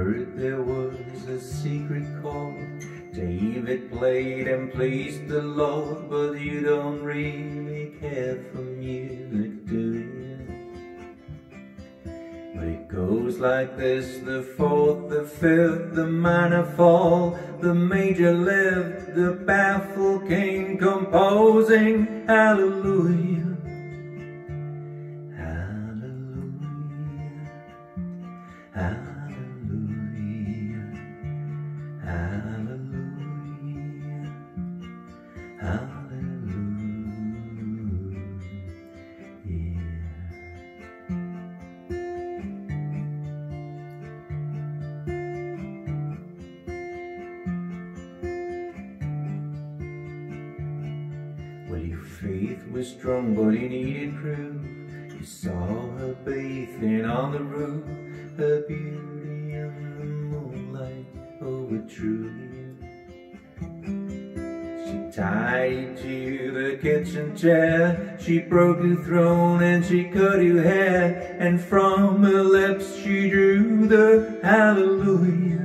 heard there was a secret chord David played and pleased the Lord, but you don't really care for music, do you? But it goes like this: the fourth, the fifth, the minor fall, the major lift, the baffled king composing hallelujah. Hallelujah, hallelujah, hallelujah, Well, your faith was strong, but it needed proof. You saw her bathing on the roof, her beauty in the moonlight overthrew you. She tied you to the kitchen chair, she broke your throne and she cut your hair, and from her lips she drew the hallelujah.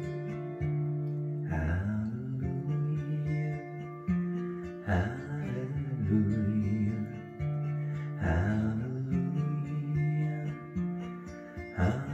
Hallelujah, hallelujah, hallelujah, hallelujah.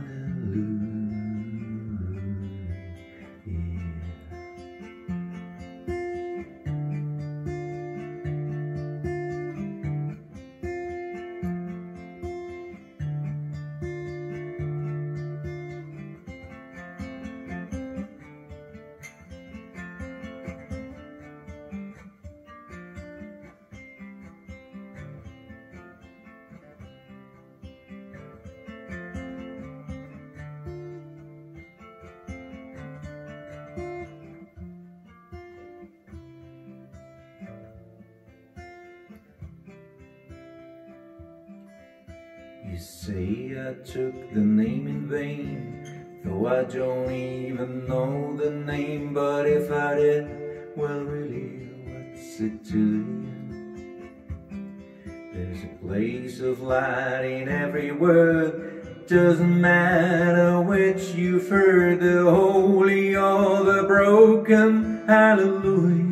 You say I took the name in vain, though I don't even know the name. But if I did, well really, what's it to you? There's a place of light in every word. Doesn't matter which you've heard, the holy or the broken. Hallelujah.